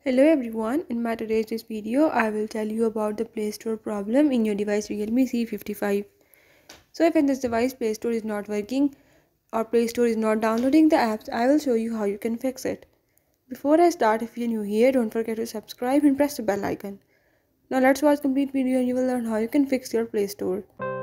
Hello everyone, in my today's video I will tell you about the Play Store problem in your device Realme C55. So if in this device Play Store is not working or Play Store is not downloading the apps, I will show you how you can fix it. Before I start, if you're new here, don't forget to subscribe and press the bell icon. Now let's watch complete video and you will learn how you can fix your Play Store.